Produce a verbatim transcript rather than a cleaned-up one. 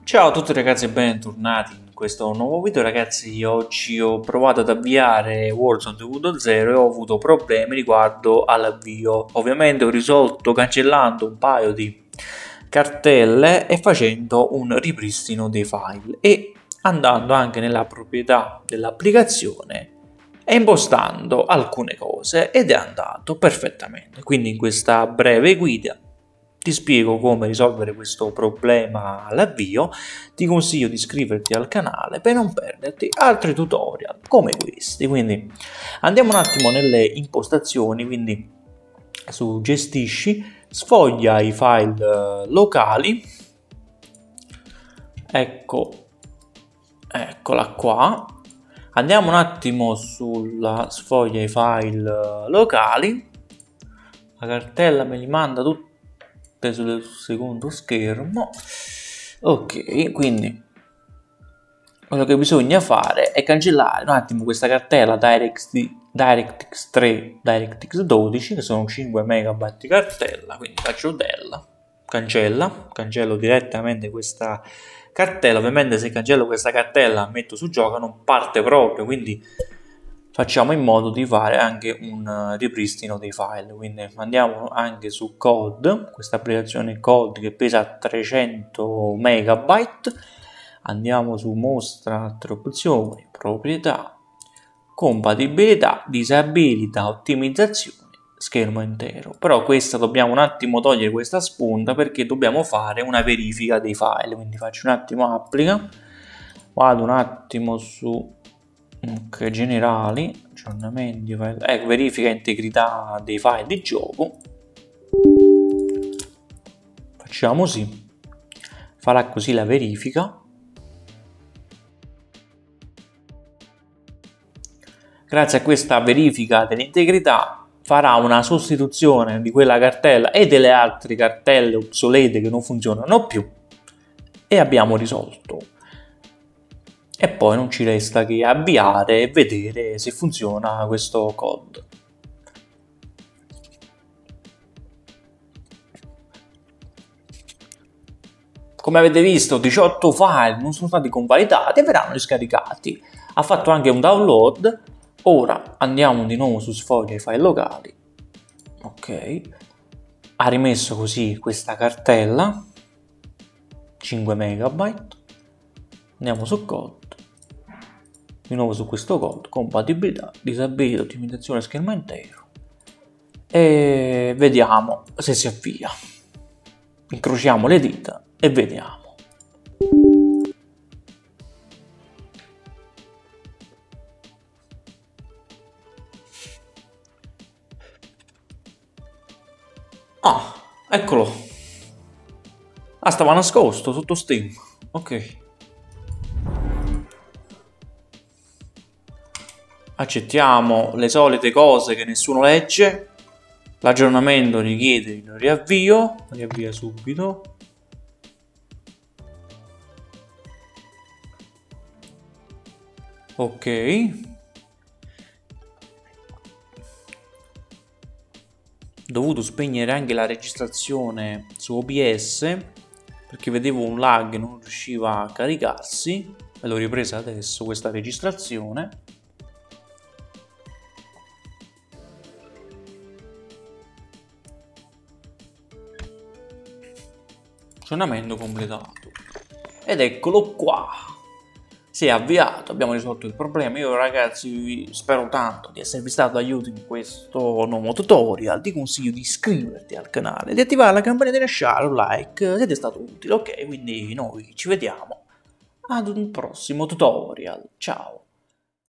Ciao a tutti ragazzi e bentornati in questo nuovo video. Ragazzi, oggi ho provato ad avviare Warzone due punto zero e ho avuto problemi riguardo all'avvio. Ovviamente ho risolto cancellando un paio di cartelle e facendo un ripristino dei file e andando anche nella proprietà dell'applicazione e impostando alcune cose, ed è andato perfettamente. Quindi in questa breve guida ti spiego come risolvere questo problema all'avvio. Ti consiglio di iscriverti al canale per non perderti altri tutorial come questi. Quindi andiamo un attimo nelle impostazioni, quindi su gestisci, sfoglia i file locali, ecco, eccola qua. Andiamo un attimo sulla sfoglia i file locali, la cartella me li manda tutti sul secondo schermo. Ok, quindi quello che bisogna fare è cancellare un attimo questa cartella DirectX tre, DirectX dodici, che sono cinque megabyte di cartella. Quindi faccio del cancella, cancello direttamente questa cartella. Ovviamente se cancello questa cartella metto su gioco, non parte proprio, quindi facciamo in modo di fare anche un ripristino dei file. Quindi andiamo anche su code, questa applicazione code che pesa trecento megabyte. Andiamo su mostra altre opzioni, proprietà, compatibilità, disabilità, ottimizzazione, schermo intero. Però questa dobbiamo un attimo togliere questa spunta perché dobbiamo fare una verifica dei file. Quindi faccio un attimo applica, vado un attimo su ok, generali, aggiornamenti, eh, verifica integrità dei file di gioco. Facciamo sì, farà così la verifica. Grazie a questa verifica dell'integrità farà una sostituzione di quella cartella e delle altre cartelle obsolete che non funzionano più e abbiamo risolto. E poi non ci resta che avviare e vedere se funziona questo code. Come avete visto, diciotto file non sono stati convalidati e verranno riscaricati. Ha fatto anche un download. Ora andiamo di nuovo su sfoglia i file locali. Ok, ha rimesso così questa cartella cinque megabyte. Andiamo su code, di nuovo su questo code, compatibilità, disabilità, ottimizzazione, schermo intero, e vediamo se si avvia. Incrociamo le dita e vediamo. Ah, eccolo. Ah, stava nascosto sotto Steam. Ok. Accettiamo le solite cose che nessuno legge. L'aggiornamento richiede il riavvio. Riavvia subito. Ok. Dovuto spegnere anche la registrazione su O B S perché vedevo un lag e non riusciva a caricarsi. E l'ho ripresa adesso questa registrazione. Aggiornamento completato ed eccolo qua, si è avviato, abbiamo risolto il problema. Io ragazzi spero tanto di esservi stato d'aiuto in questo nuovo tutorial. Ti consiglio di iscriverti al canale, di attivare la campanella, di lasciare un like se ti è stato utile. Ok, quindi noi ci vediamo ad un prossimo tutorial, ciao.